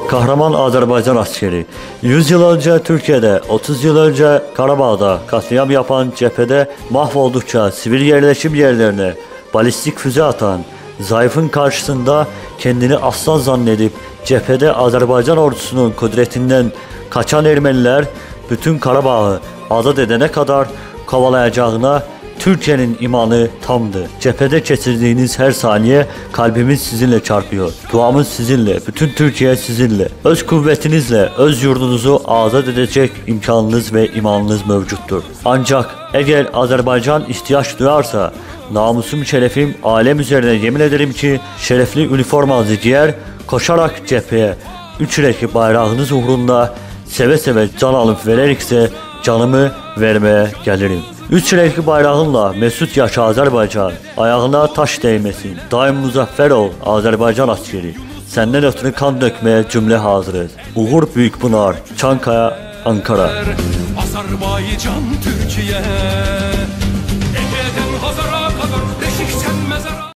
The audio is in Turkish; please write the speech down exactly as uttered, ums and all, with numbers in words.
Kahraman Azerbaycan askeri. yüz yıl önce Türkiye'de, otuz yıl önce Karabağ'da katliam yapan, cephede mahvoldukça sivil yerleşim yerlerine balistik füze atan, zayıfın karşısında kendini aslan zannedip cephede Azerbaycan ordusunun kudretinden kaçan Ermeniler bütün Karabağ'ı azat edene kadar kovalayacağına Türkiye'nin imanı tamdı. Cephede geçirdiğiniz her saniye kalbimiz sizinle çarpıyor. Duamız sizinle, bütün Türkiye sizinle. Öz kuvvetinizle öz yurdunuzu azat edecek imkanınız ve imanınız mevcuttur. Ancak eğer Azerbaycan ihtiyaç duyarsa, namusum şerefim alem üzerine yemin ederim ki şerefli üniformanızı giyer, koşarak cepheye üç renkli bayrağınız uğrunda seve seve can alıp veririkse canımı vermeye gelirim. Üç renkli bayrağınla mesut yaşa Azerbaycan, ayağına taş değmesin, daim muzaffer ol Azerbaycan askeri. Senden ötürü kan dökmeye cümle hazırız. Uğur Büyükpınar, Çankaya, Ankara. Azerbaycan Türkiye.